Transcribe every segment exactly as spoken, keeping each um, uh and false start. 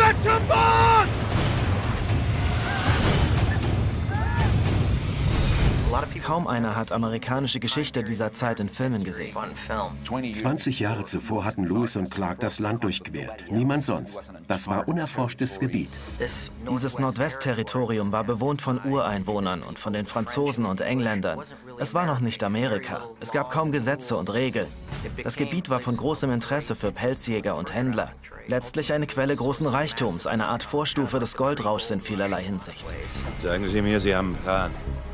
Bleibt schon Bord! Kaum einer hat amerikanische Geschichte dieser Zeit in Filmen gesehen. zwanzig Jahre zuvor hatten Lewis und Clark das Land durchquert. Niemand sonst. Das war unerforschtes Gebiet. Dieses Nordwestterritorium war bewohnt von Ureinwohnern und von den Franzosen und Engländern. Es war noch nicht Amerika. Es gab kaum Gesetze und Regeln. Das Gebiet war von großem Interesse für Pelzjäger und Händler. Letztlich eine Quelle großen Reichtums, eine Art Vorstufe des Goldrauschs in vielerlei Hinsicht. Sagen Sie mir, Sie haben einen Plan.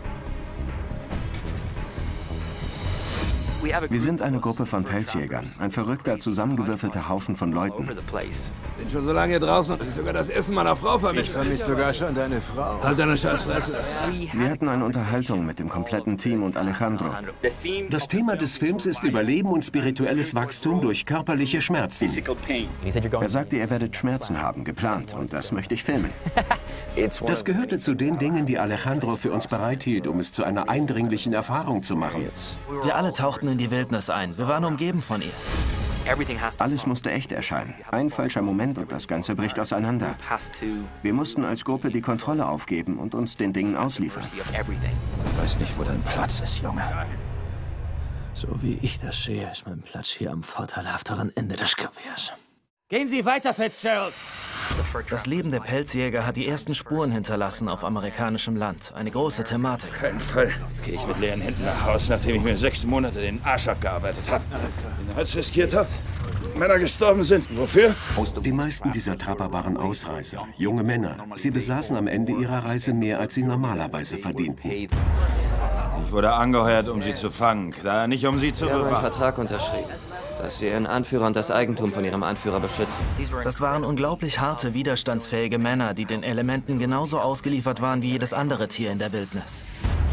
Wir sind eine Gruppe von Pelzjägern, ein verrückter, zusammengewürfelter Haufen von Leuten. Bin schon so lange hier draußen, dass ich sogar das Essen meiner Frau vermisse. Ich vermisse sogar schon deine Frau. Halt deine Scheißfresse. Wir hatten eine Unterhaltung mit dem kompletten Team und Alejandro. Das Thema des Films ist Überleben und spirituelles Wachstum durch körperliche Schmerzen. Er sagte, ihr werdet Schmerzen haben, geplant, und das möchte ich filmen. Das gehörte zu den Dingen, die Alejandro für uns bereithielt, um es zu einer eindringlichen Erfahrung zu machen. Wir alle tauchten in die Wildnis ein. Wir waren umgeben von ihr. Alles musste echt erscheinen. Ein falscher Moment und das Ganze bricht auseinander. Wir mussten als Gruppe die Kontrolle aufgeben und uns den Dingen ausliefern. Ich weiß nicht, wo dein Platz ist, Junge. So wie ich das sehe, ist mein Platz hier am vorteilhafteren Ende des Gewehrs. Gehen Sie weiter, Fitzgerald! Das Leben der Pelzjäger hat die ersten Spuren hinterlassen auf amerikanischem Land. Eine große Thematik. Auf keinen Fall gehe ich mit leeren Händen nach Hause, nachdem ich mir sechs Monate den Arsch abgearbeitet habe. Den Hals riskiert habe. Männer gestorben sind. Wofür? Die meisten dieser Trapper waren Ausreißer, junge Männer. Sie besaßen am Ende ihrer Reise mehr, als sie normalerweise verdienten. Ich wurde angeheuert, um sie zu fangen, da nicht um sie zu Wir haben einen bewahren. Vertrag unterschrieben, dass sie ihren Anführer und das Eigentum von ihrem Anführer beschützen. Das waren unglaublich harte, widerstandsfähige Männer, die den Elementen genauso ausgeliefert waren wie jedes andere Tier in der Wildnis.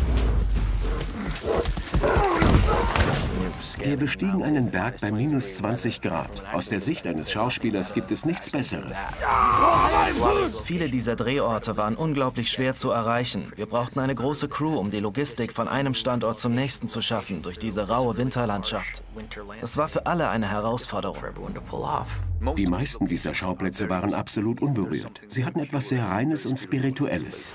Wir bestiegen einen Berg bei minus zwanzig Grad. Aus der Sicht eines Schauspielers gibt es nichts Besseres. Viele dieser Drehorte waren unglaublich schwer zu erreichen. Wir brauchten eine große Crew, um die Logistik von einem Standort zum nächsten zu schaffen, durch diese raue Winterlandschaft. Das war für alle eine Herausforderung. Die meisten dieser Schauplätze waren absolut unberührt. Sie hatten etwas sehr Reines und Spirituelles.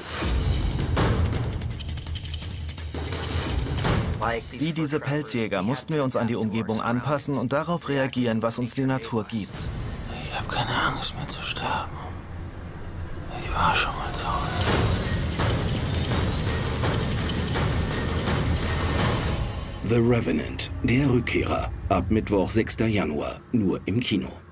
Wie diese Pelzjäger mussten wir uns an die Umgebung anpassen und darauf reagieren, was uns die Natur gibt. Ich habe keine Angst mehr zu sterben. Ich war schon mal tot. The Revenant, der Rückkehrer. Ab Mittwoch, sechster Januar. Nur im Kino.